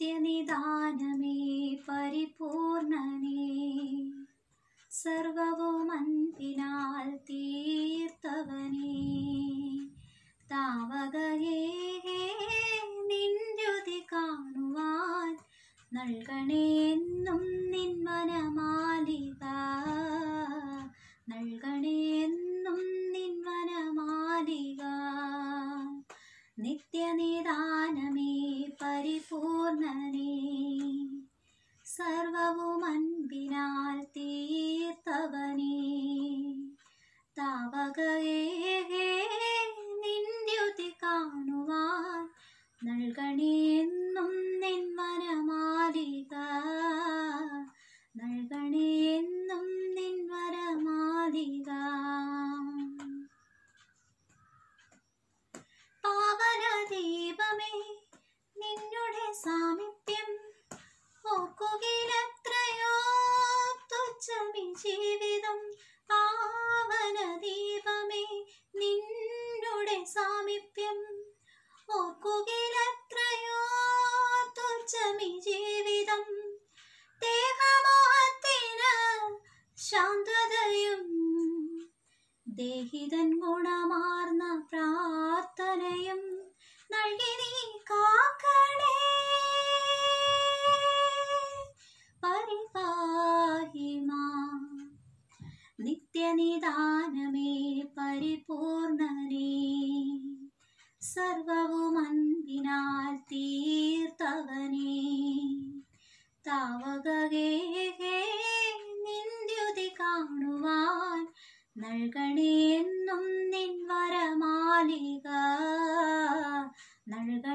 നിത്യനിദാനമേ പരിപൂർണനേ, സർവവും അൻപിനാൽ തീർത്തവനേ, താവകയേ നിന്ദ്യുതി കാണുവാൻ നൽകണേ എന്നും നിൻ വനമാലിക, നൽകണേ എന്നും നിൻ വനമാലിക. നിത്യനിദാനമേ പരിപൂർണനേ, സർവവും അൻപിനാൽ തീർത്തവനേ, താവകയേ നിന്ദ്യുതി കാണുവാൻ നൽകണേ എന്നും നിൻ വനമാലിക, നൽകണേ എന്നും നിൻ വനമാലിക. പാവനദീപമേ നിന്നുടെ സാമീപ്യം ഓർക്കുകയിലെത്രയോ തുച്ഛമീ ജീവിതം. പാവനദീപമേ നിന്നുടെ സാമീപ്യം ഓർക്കുകയിലെത്രയോ തുച്ഛമീ ജീവിതം. ദേഹമോഹത്തിന് ശാന്തതയും ദേഹിതൻ ഗുണമാർന്ന പ്രാർത്ഥനയും നൽകി നീ കാക്കണേ, പരിപാഹിമാം. നിത്യനിദാനമേ പരിപൂർണനേ, സർവവും അൻപിനാൽ തീർത്തവനേ, താവകയേ നിന്ദ്യുതി കാണുവാൻ നൽകണേ എന്നും നിൻ വരമാലിക, നൽകണേ